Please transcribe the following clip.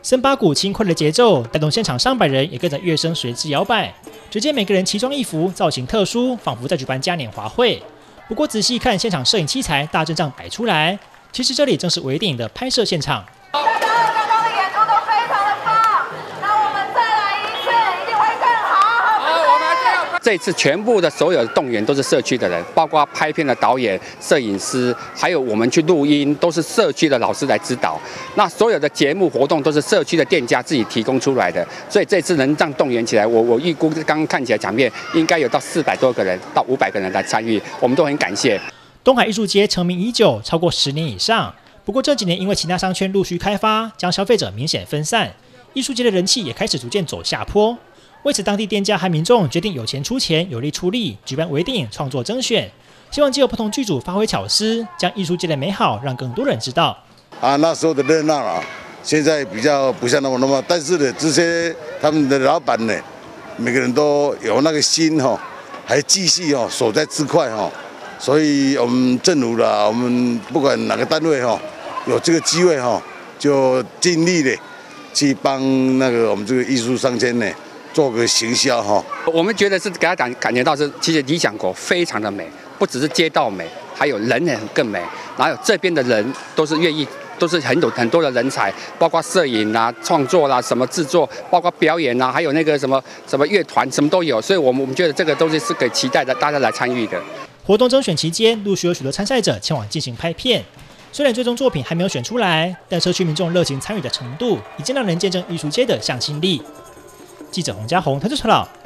森巴鼓轻快的节奏带动现场上百人也跟着乐声随之摇摆，只见每个人奇装异服，造型特殊，仿佛在举办嘉年华会。不过仔细看现场摄影器材大阵仗摆出来，其实这里正是微电影的拍摄现场。 这次全部的所有的动员都是社区的人，包括拍片的导演、摄影师，还有我们去录音，都是社区的老师来指导。那所有的节目活动都是社区的店家自己提供出来的，所以这次能这样动员起来，我预估刚刚看起来场面应该有到400多个人到500个人来参与，我们都很感谢。 东海艺术街成名已久，超过10年以上。不过这几年因为其他商圈陆续开发，将消费者明显分散，艺术街的人气也开始逐渐走下坡。 为此，当地店家和民众决定有钱出钱，有力出力，举办微电影创作征选，希望藉由不同剧组发挥巧思，将艺术界的美好让更多人知道。 那时候的热闹啊，现在比较不像那么，但是呢，这些他们的老板呢，每个人都有那个心哈，还继续守在这块哈，所以我们政府啦，我们不管哪个单位哈，有这个机会哈，就尽力的去帮那个我们这个艺术商圈呢。 做个行销哈， 我们觉得是给他感觉到是，其实理想国非常的美，不只是街道美，还有人也更美。然后这边的人都是愿意，都是很多的人才，包括摄影啦、创作啦、什么制作，包括表演啦，还有那个什么乐团，什么都有。所以我们觉得这个东西是可以期待的，大家来参与的。 活动征选期间，陆续有许多参赛者前往进行拍片。虽然最终作品还没有选出来，但社区民众热情参与的程度，已经让人见证艺术街的向心力。记者洪家宏，台中报道。